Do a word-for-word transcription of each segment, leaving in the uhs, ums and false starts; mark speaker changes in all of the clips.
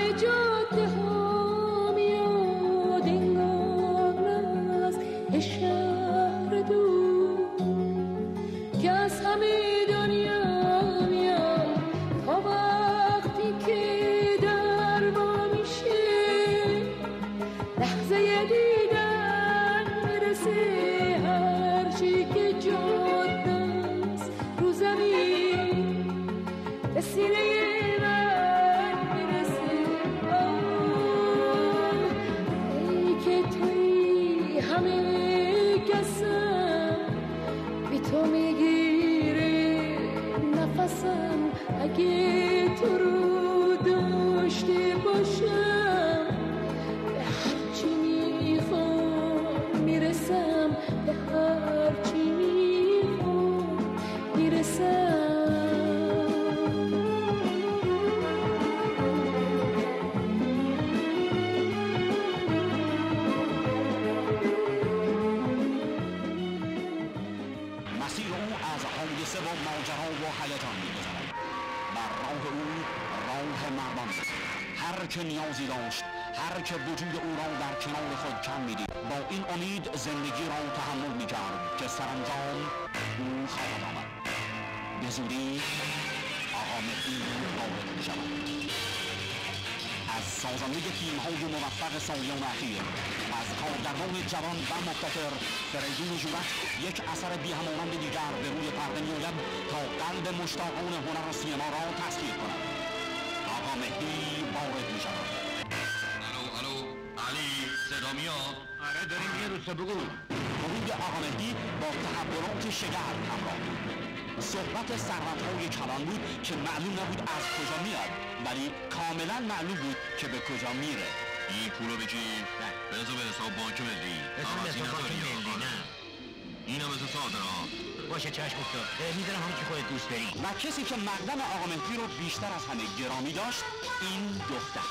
Speaker 1: جاده ها میاد انگار از شهر دور که از همه دنیا میاد تا وقتی که در با میشه لحظه دیدن میرسه هرچی که جاده است رو زمین به سینه تو میگیره نفسم اگه تو رو داشته باشم به هرچی میخوام میرسم به هرچی میخوام میرسم
Speaker 2: و ماجرا و هیجان می‌گذرد. بر راه او راه مردان بود. هر که نیازی داشت، هر که وجود او را در کنار خود کم می‌دید، با این امید زندگی را تحمل می‌کرد که سرانجام او خواهد آمد. به زودی آقا مهدی وارد می‌شود. از سازنده تیم‌های موفق سالیان اخیر، از کارگردان جوان و مبتکر فریدون ژورک، یک اثر بی‌همانند دیگر به روی پرده می‌آید تا قلب مشتاقان هنر و سینما را تسخیر کند. آقا مهدی وارد می‌شود.
Speaker 3: الو الو علی صدا میاد؟
Speaker 2: آره داریم یه روستا بگو. ورود آقا مهدی با تحولات شگرف همراه بود. صحبت ثروت‌های کلان بود که معلوم نبود از کجا میاد، ولی کاملا معلوم بود که به کجا میره.
Speaker 3: این پولو بگیر بذار به حساب بانک ملی.
Speaker 4: اسم حساب بانک ملی نه.
Speaker 3: این هم مثل صادر ها.
Speaker 4: باشه چشم افتاد. میذارم همون که خودت دوست داری.
Speaker 2: و کسی که مقدم آقا مهدی رو بیشتر از همه گرامی داشت این دختر.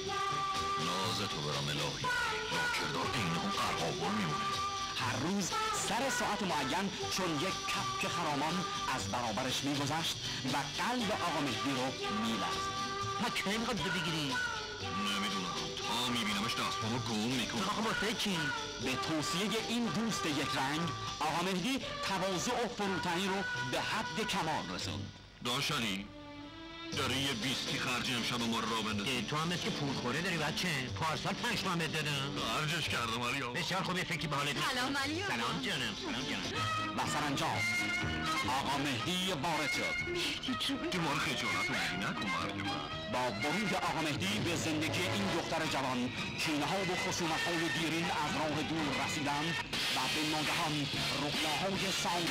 Speaker 3: ناز تو برام الهی. لاکردار این هم قرقابون میمونه.
Speaker 2: هر روز سر ساعت معین چون یک کپک خرامان از برابرش میگذشت و قلب آقا مهدی رو میلرزید.
Speaker 4: ما کی میخواد تو بگیری؟
Speaker 3: نمیدونم تا میبینمش دستمون رو گم میکنم.
Speaker 4: آقا با فکری
Speaker 2: به توصیه این دوست یک رنگ آقا مهدی تواضع و فروتنی رو به حد کمال رسوند.
Speaker 3: داشتنی داره یه بیستی خرج امشب ما رو را بندازی.
Speaker 4: تو هم مثل که پول خوره داری بچه. پارسال پنج تومن بهت دادم.
Speaker 3: خرجش کردم مریم.
Speaker 4: بسیار خوب، یه فکری به حالت.
Speaker 1: سلام مریم.
Speaker 4: سلام جانم. سلام جانم.
Speaker 2: و سرانجام آقا مهدی وارد شد.
Speaker 3: که ما رو خجالت رو میدی نکن مریم.
Speaker 2: با ورود آقا مهدی به زندگی این دختر جوان کینه‌ها و خصومت‌های دیرین از راه دور رسیدند و به ناگهان رؤیاهای سال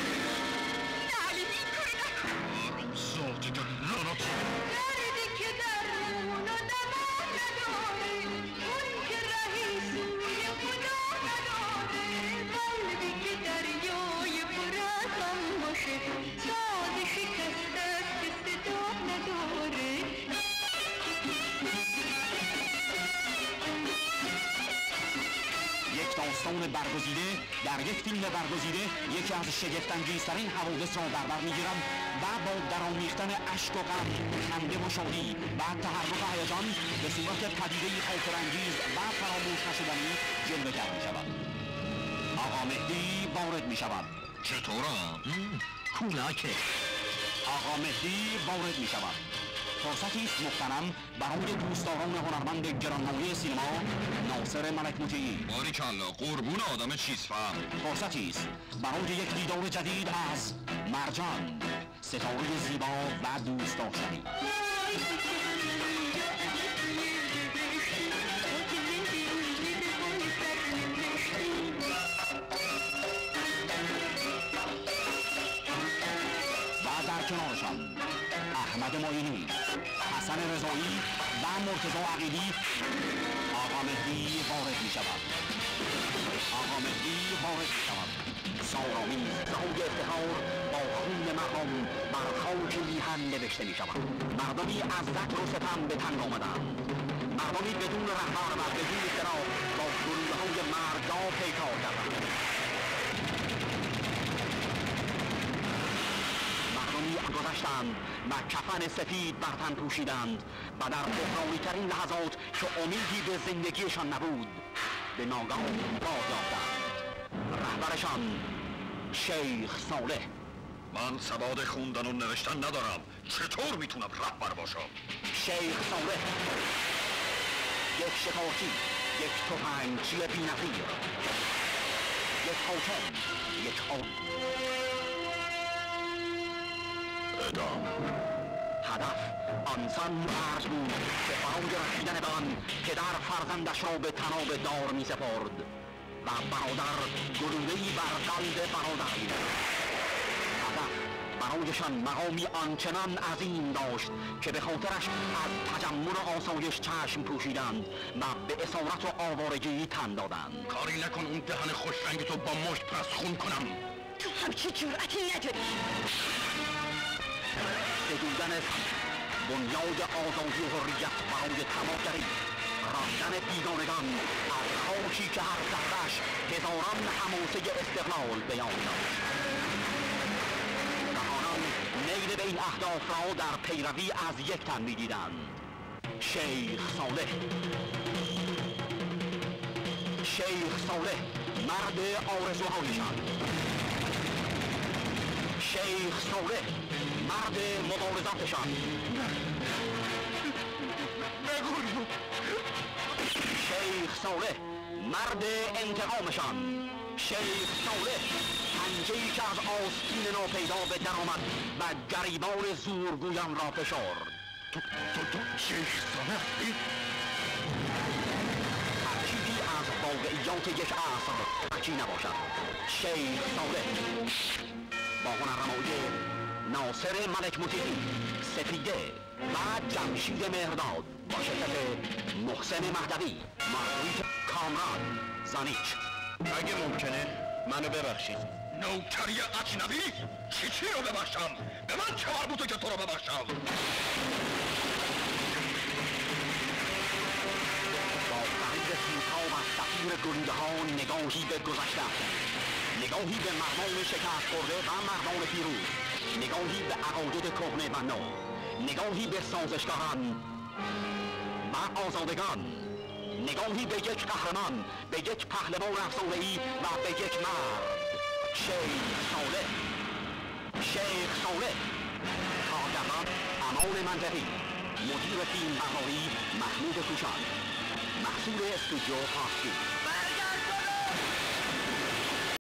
Speaker 3: ذات جان لعنت
Speaker 1: دردی که درمون و دوا نداره، اون که رهی سوی خدا نداره، قلبی که دریای پر از غم باشه، ساز شکسته که صدا نداره.
Speaker 2: یک داستان برگزیده در یک فیلم برگزیده یکی از شگفت‌انگیزترین حوادث را در بر می‌گیرد و با درآمیختن اشک و غم، خنده و شادی و تحرک و هیجان به صورت پدیده‌ای خاطرانگیز و فراموش نشدنی جلوه‌گر می‌شود. آقا مهدی وارد می‌شود.
Speaker 3: چطورم؟
Speaker 4: کولاکه.
Speaker 2: آقا مهدی وارد می‌شود. فرصتی است مغتنم برای دوستداران هنرمند گرانمایه سینما ناصر ملک موجی.
Speaker 3: باریکلا قربون آدم چیز فهم.
Speaker 2: فرصتی است برای یک دیدار جدید از مرجان، ستاره زیبا و دوست داشتنی. و در کنارشان احمد معینی، حسن رضایی و مرتضی عقیلی. آقا مهدی وارد می شود. آقا مهدی وارد می شود. سارامی زهای افتخار با خون مردم بر خاک میهن نوشته می شود. مردمی از ذکر و ستم به تنگ آمدند، مردمی بدون رهبر و بدون اختراع با گلوله های مردا پیکار کردند، مردمی رخ گذاشتند و کفن سفید بر تن پوشیدند و در بحرانی ترین لحظات که امیدی به زندگیشان نبود به ناگهان باز یافتند. رهبرشان شیخ صالح.
Speaker 3: من سواد خوندن و نوشتن ندارم، چطور میتونم رهبر باشم؟
Speaker 2: شیخ صالح یک شکارچی، یک تفنگچی بی‌نظیر، یک حاکم، یک آن.
Speaker 3: ادام
Speaker 2: هدف آنسان مرد بود که برای رسیدن به آن پدر فرزندش را به تناب دار می سپرد و برادر گلوله‌ای بر قلب برادر می داد. هدف برایشان مقامی آنچنان عظیم داشت که به خاطرش از تجمل و آسایش چشم پوشیدند و به اسارت و آوارگی تن دادند.
Speaker 3: کاری نکن اون دهن خوش رنگ تو با مشت پرست خون کنم.
Speaker 1: تو همچی جرأتی نداری.
Speaker 2: سدودن بنیاد آزادی و حریت برای تمامگری، راندن بیگانگان از خاکی که هر ذره‌اش هزاران حماسه استقلال بیان داشت. و آنان میل به این اهداف را در پیروی از یک تن می‌دیدند. شیخ صالح. شیخ صالح مرد آرزوهایشان. شیخ صالح مرد مبارزاتشان. شیخ صالح مرد انتقامشان. شیخ صالح پنجه‌ای که از آستین ناپیدا به در آمد و گریبان زورگویان را فشرد.
Speaker 3: تو تو تو شیخ صالح؟
Speaker 2: هر چیزی از واقعیات یک عصر حکی نباشد. شیخ صالح با هنرنمایی ناصر ملک مطیعی، سپیده و جمشید مهرداد با شرکت محسن مهدوی، مارگریت کامران، زانیچ.
Speaker 3: اگه ممکنه منو ببخشید. نوکری اجنبی؟ چی چی رو ببخشم؟ به من چه مربوطه که تو رو ببخشم؟
Speaker 2: با فرید سیمکا و سفیر گلوله ها نگاهی به گذشته، نگاهی به مردان شکست خورده و مردان پیروز، نگاهی به عقاید کهنه و نو، نگاهی به سازشکاران و آزادگان، نگاهی به یک قهرمان، به یک پهلوان افسانه‌ای و به یک مرد. شیخ صالح. شیخ صالح. کارگردان امان منطقی، مدیر فیلم بهاری محمود کوشان، محصول استودیو پاسکی.